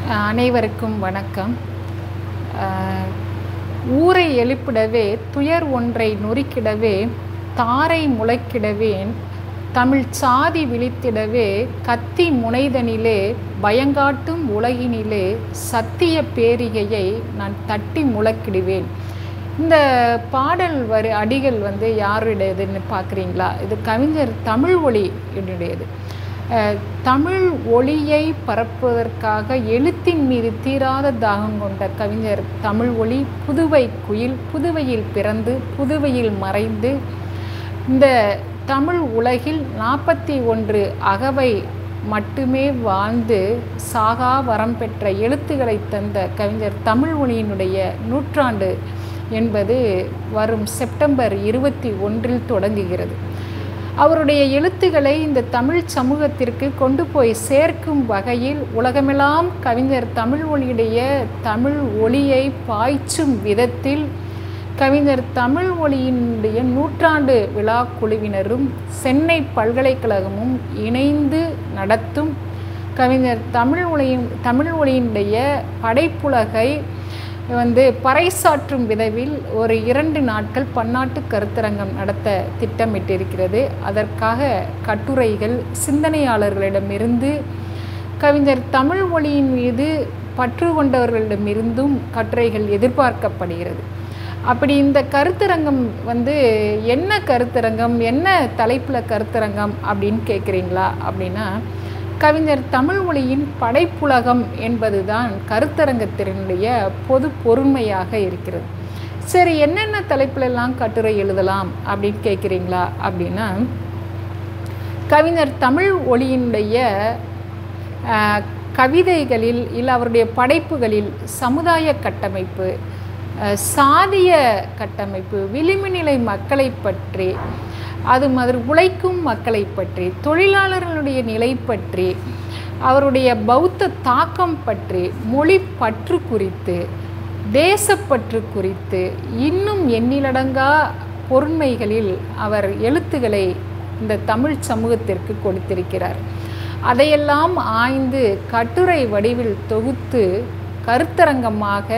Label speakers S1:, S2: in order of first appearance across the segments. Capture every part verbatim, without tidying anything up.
S1: அனைவருக்கும் வணக்கம். ஊரை எழுப்பிடவே துயர் ஒன்றை நொறுக்கிடவே தாரை முளைக்கிடவேன் தமிழ் சாதி விழித்திடவே கத்தி முனைதனிலே பயங்காட்டும் உலகினிலே சத்திய பேரிகையை நான் தட்டி முழக்கிடுவேன். இந்த பாடல் வரி அடிகள் வந்து யாருடையதுன்னு பார்க்குறீங்களா? இது கவிஞர் தமிழ்ஒலி என்னுடையது. தமிழ் ஒளியை பரப்புவதற்காக எழுத்தின் மீது தீராத தாகம் கொண்ட கவிஞர் தமிழ்ஒலி புதுவை குயில், புதுவையில் பிறந்து புதுவையில் மறைந்து இந்த தமிழ் உலகில் நாற்பத்தி ஒன்று அகவை மட்டுமே வாழ்ந்து சாகா வரம் பெற்ற எழுத்துக்களை தந்த கவிஞர் தமிழ்ஒலியினுடைய நூற்றாண்டு என்பது வரும் செப்டம்பர் இருபத்தி ஒன்றில் தொடங்குகிறது. அவருடைய எழுத்துக்களை இந்த தமிழ் சமூகத்திற்கு கொண்டு போய் சேர்க்கும் வகையில் உலகமெல்லாம் கவிஞர் தமிழ்ஒலியுடைய தமிழ் ஒளியை பாய்ச்சும் விதத்தில் கவிஞர் தமிழ்ஒலியினுடைய நூற்றாண்டு விழா குழுவினரும் சென்னை பல்கலைக்கழகமும் இணைந்து நடத்தும் கவிஞர் தமிழ்ஒலியின் தமிழ்ஒலியினுடைய படைப்புலகை வந்து பறைசாற்றும் விதவில் ஒரு இரண்டு நாட்கள் பன்னாட்டு கருத்தரங்கம் நடத்த திட்டமிட்டிருக்கிறது. அதற்காக கட்டுரைகள் சிந்தனையாளர்களிடமிருந்து கவிஞர் தமிழ்ஒலியின் மீது பற்று கொண்டவர்களிடமிருந்தும் கட்டுரைகள் எதிர்பார்க்கப்படுகிறது. அப்படி இந்த கருத்தரங்கம் வந்து என்ன கருத்தரங்கம், என்ன தலைப்பில் கருத்தரங்கம் அப்படின்னு கேட்குறீங்களா? அப்படின்னா கவிஞர் தமிழ்ஒலியின் படைப்புலகம் என்பதுதான் கருத்தரங்கத்தினுடைய பொது பொருண்மையாக இருக்கிறது. சரி, என்னென்ன தலைப்பிலெல்லாம் கட்டுரை எழுதலாம் அப்படின்னு கேட்குறீங்களா? அப்படின்னா கவிஞர் தமிழ்ஒலியினுடைய கவிதைகளில் இல்லை அவருடைய படைப்புகளில் சமுதாய கட்டமைப்பு, சாதிய கட்டமைப்பு, விளிம்புநிலை மக்களை பற்றி, அது மாதிரி உழைக்கும் மக்களை பற்றி, தொழிலாளர்களுடைய நிலை பற்றி, அவருடைய பௌத்த தாக்கம் பற்றி, மொழி பற்று குறித்து, தேசப்பற்று குறித்து இன்னும் எண்ணிலடங்கா பொருண்மைகளில் அவர் எழுத்துக்களை இந்த தமிழ் சமூகத்திற்கு கொடுத்திருக்கிறார். அதையெல்லாம் ஆய்ந்து கட்டுரை வடிவில் தொகுத்து கருத்தரங்கமாக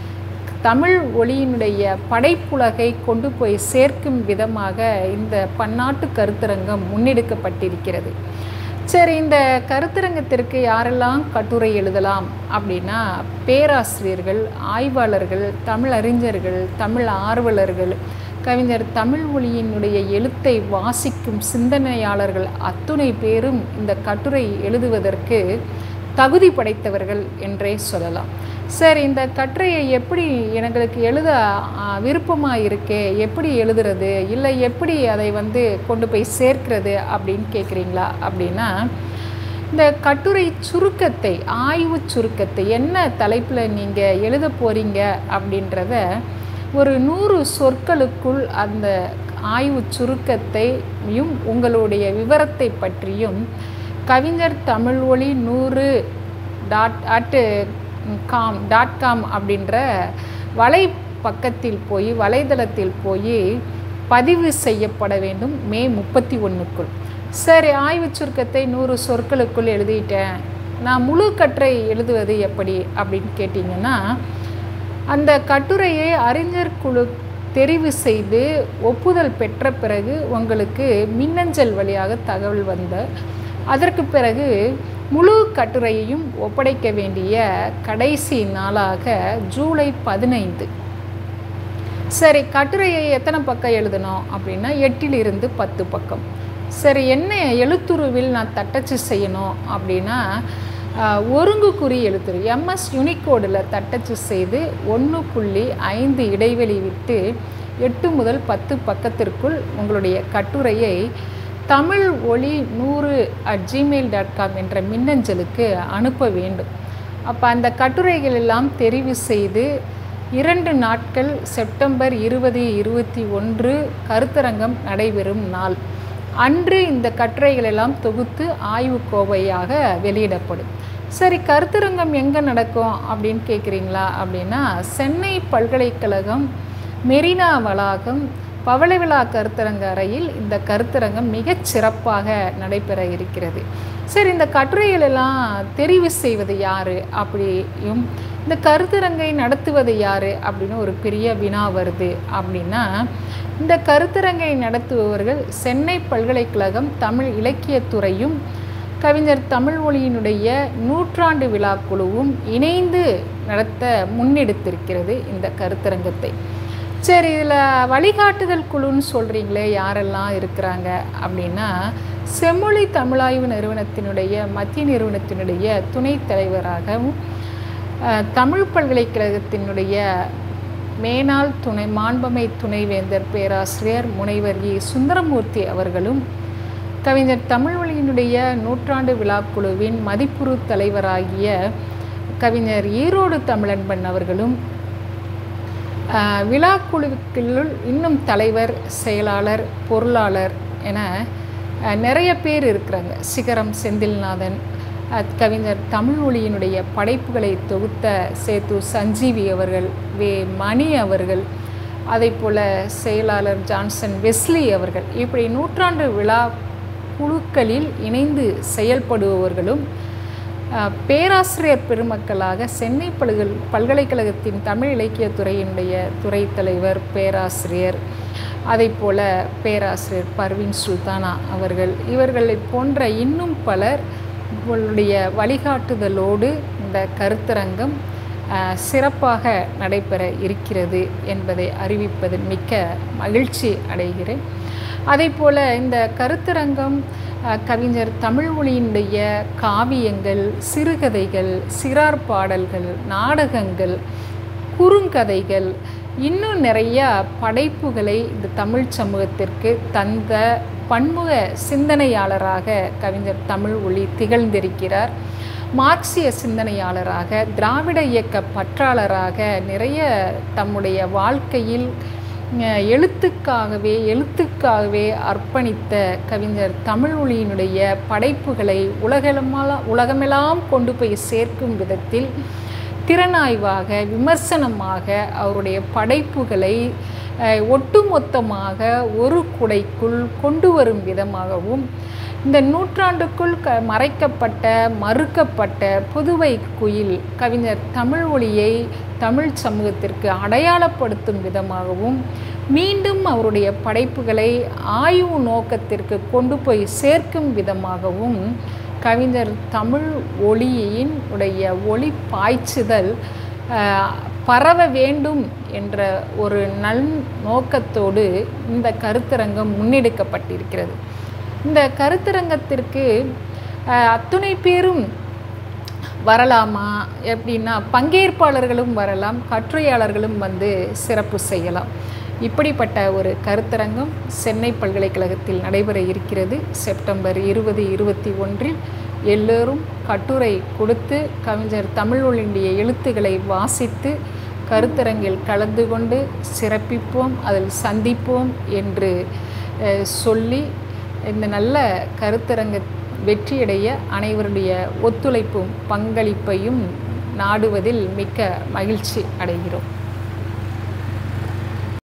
S1: தமிழ் ஒளியினுடைய படைப்புலகை கொண்டு போய் சேர்க்கும் விதமாக இந்த பன்னாட்டு கருத்தரங்கம் முன்னெடுக்கப்பட்டிருக்கிறது. சரி, இந்த கருத்தரங்கத்திற்கு யாரெல்லாம் கட்டுரை எழுதலாம் அப்படின்னா பேராசிரியர்கள், ஆய்வாளர்கள், தமிழறிஞர்கள், தமிழ் ஆர்வலர்கள், கவிஞர் தமிழ்ஒலியினுடைய எழுத்தை வாசிக்கும் சிந்தனையாளர்கள் அத்துணை பேரும் இந்த கட்டுரை எழுதுவதற்கு தகுதி படைத்தவர்கள் என்றே சொல்லலாம். சரி, இந்த கட்டுரையை எப்படி எங்களுக்கு எழுத விருப்பமாக இருக்கே, எப்படி எழுதுறது, இல்லை எப்படி அதை வந்து கொண்டு போய் சேர்க்கிறது அப்படின்னு கேட்குறீங்களா? அப்படின்னா இந்த கட்டுரை சுருக்கத்தை, ஆய்வு சுருக்கத்தை என்ன தலைப்பில் நீங்கள் எழுத போகிறீங்க அப்படின்றத ஒரு நூறு சொற்களுக்குள் அந்த ஆய்வு சுருக்கத்தையும் உங்களுடைய விவரத்தை பற்றியும் கவிஞர் தமிழ்ஒலி நூறு டாட் அட்டு காம் டாட் காம் அப்படின்ற வலை பக்கத்தில் போய் வலைதளத்தில் போய் பதிவு செய்யப்பட வேண்டும் மே முப்பத்தி ஒன்றுக்குள். சரி, ஆய்வு சுருக்கத்தை நூறு சொற்களுக்குள் எழுதிட்டேன், நான் முழு கட்டுரை எழுதுவது எப்படி அப்படின்னு கேட்டிங்கன்னா அந்த கட்டுரையை அறிஞர் குழு தெரிவு செய்து ஒப்புதல் பெற்ற பிறகு உங்களுக்கு மின்னஞ்சல் வழியாக தகவல் வந்த அதற்கு பிறகு முழு கட்டுரையையும் ஒப்படைக்க வேண்டிய கடைசி நாளாக ஜூலை பதினைந்து. சரி, கட்டுரையை எத்தனை பக்கம் எழுதணும் அப்படின்னா எட்டிலிருந்து பத்து பக்கம். சரி, என்ன எழுத்துருவில் நான் தட்டச்சு செய்யணும் அப்படின்னா ஒருங்கு குறி எழுத்துரு எம்எஸ் யூனிகோடில் தட்டச்சு செய்து ஒன்று புள்ளி ஐந்து இடைவெளி விட்டு எட்டு முதல் பத்து பக்கத்திற்குள் உங்களுடைய கட்டுரையை தமிழ் ஒளி நூறு அட் ஜிமெயில் டாட் காம் என்ற மின்னஞ்சலுக்கு அனுப்ப வேண்டும். அப்போ அந்த கட்டுரைகள் எல்லாம் தெரிவு செய்து இரண்டு நாட்கள் செப்டம்பர் இருபது இருபத்தி ஒன்று கருத்தரங்கம் நடைபெறும் நாள் அன்று இந்த கட்டுரைகள் எல்லாம் தொகுத்து ஆய்வு கோவையாக வெளியிடப்படும். சரி, கருத்தரங்கம் எங்கே நடக்கும் அப்படின்னு கேட்குறீங்களா? அப்படின்னா சென்னை பல்கலைக்கழகம் மெரினா வளாகம் பவளவிழா கருத்தரங்க அறையில் இந்த கருத்தரங்கம் மிகச் சிறப்பாக நடைபெற இருக்கிறது. சரி, இந்த கட்டுரைகள் எல்லாம் தெரிவு செய்வது யார் அப்படியும் இந்த கருத்தரங்கை நடத்துவது யார் அப்படின்னு ஒரு பெரிய வினா வருது. அப்படின்னா இந்த கருத்தரங்கை நடத்துபவர்கள் சென்னை பல்கலைக்கழகம் தமிழ் இலக்கியத்துறையும் கவிஞர் தமிழ்மொழியினுடைய நூற்றாண்டு விழா குழுவும் இணைந்து நடத்த முன்னெடுத்திருக்கிறது இந்த கருத்தரங்கத்தை. சரி, இதில் வழிகாட்டுதல் குழுன்னு சொல்கிறீங்களே, யாரெல்லாம் இருக்கிறாங்க அப்படின்னா செம்மொழி தமிழாய்வு நிறுவனத்தினுடைய மத்திய நிறுவனத்தினுடைய துணைத் தலைவராகவும் தமிழ் பல்கலைக்கழகத்தினுடைய மேனாள் துணை மாண்பமை துணைவேந்தர் பேராசிரியர் முனைவர் இ சுந்தரமூர்த்தி அவர்களும், கவிஞர் தமிழ்மொழியினுடைய நூற்றாண்டு விழாக்குழுவின் மதிப்புறு தலைவராகிய கவிஞர் ஈரோடு தமிழன்பன் அவர்களும், விழாக்குழுவுக்குள் இன்னும் தலைவர், செயலாளர், பொருளாளர் என நிறைய பேர் இருக்கிறாங்க. சிகரம் செந்தில்நாதன், கவிஞர் தமிழ்மொழியினுடைய படைப்புகளை தொகுத்த சேத்து சஞ்சீவி அவர்கள், வே மணி அவர்கள், அதே போல் செயலாளர் ஜான்சன் வெஸ்லி அவர்கள், இப்படி நூற்றாண்டு விழா குழுக்களில் இணைந்து செயல்படுபவர்களும் பேராசிரியர் பெருமக்களாக சென்னை பல்கல் பல்கலைக்கழகத்தின் தமிழ் இலக்கியத்துறையினுடைய துறை தலைவர் பேராசிரியர், அதை போல் பேராசிரியர் பர்வீன் சுல்தானா அவர்கள், இவர்களை போன்ற இன்னும் பலர் உங்களுடைய வழிகாட்டுதலோடு இந்த கருத்தரங்கம் சிறப்பாக நடைபெற இருக்கிறது என்பதை அறிவிப்பதில் மிக்க மகிழ்ச்சி அடைகிறேன். அதே போல் இந்த கருத்தரங்கம் கவிஞர் தமிழ்மொழியினுடைய காவியங்கள், சிறுகதைகள், சிறார் பாடல்கள், நாடகங்கள், குறுங்கதைகள், இன்னும் நிறையா படைப்புகளை இந்த தமிழ் சமூகத்திற்கு தந்த பன்முக சிந்தனையாளராக கவிஞர் தமிழ்மொழி திகழ்ந்திருக்கிறார். மார்க்சிய சிந்தனையாளராக, திராவிட இயக்க பற்றாளராக நிறைய தம்முடைய வாழ்க்கையில் எழுத்துக்காகவே எழுத்துக்காகவே அர்ப்பணித்த கவிஞர் தமிழ்மொழியினுடைய படைப்புகளை உலகமெல்லாம் உலகமெல்லாம் கொண்டு போய் சேர்க்கும் விதத்தில் திறனாய்வாக, விமர்சனமாக அவருடைய படைப்புகளை ஒட்டுமொத்தமாக ஒரு குடைக்குள் கொண்டு வரும் விதமாகவும், இந்த நூற்றாண்டுக்குள் க மறைக்கப்பட்ட மறுக்கப்பட்ட புதுவை குயில் கவிஞர் தமிழ்மொழியை தமிழ் சமூகத்திற்கு அடையாளப்படுத்தும் விதமாகவும், மீண்டும் அவருடைய படைப்புகளை ஆய்வு நோக்கத்திற்கு கொண்டு போய் சேர்க்கும் விதமாகவும் கவிஞர் தமிழ் ஒளியின் உடைய ஒளி பாய்ச்சுதல் பரவ வேண்டும் என்ற ஒரு நல் நோக்கத்தோடு இந்த கருத்தரங்கம் முன்னெடுக்கப்பட்டிருக்கிறது. இந்த கருத்தரங்கத்திற்கு அத்துணை பேரும் வரலாமா எப்படின்னா, பங்கேற்பாளர்களும் வரலாம், கட்டுரையாளர்களும் வந்து சிறப்பு செய்யலாம். இப்படிப்பட்ட ஒரு கருத்தரங்கம் சென்னை பல்கலைக்கழகத்தில் நடைபெற இருக்கிறது. செப்டம்பர் இருபது இருபத்தி ஒன்றில் எல்லோரும் கட்டுரை கொடுத்து கவிஞர் தமிழ்மொழியினுடைய எழுத்துக்களை வாசித்து கருத்தரங்கில் கலந்து கொண்டு சிறப்பிப்போம், அதில் சந்திப்போம் என்று சொல்லி இந்த நல்ல கருத்தரங்க வெற்றியடைய அனைவருடைய ஒத்துழைப்பும் பங்களிப்பையும் நாடுவதில் மிக்க மகிழ்ச்சி அடைகிறோம்.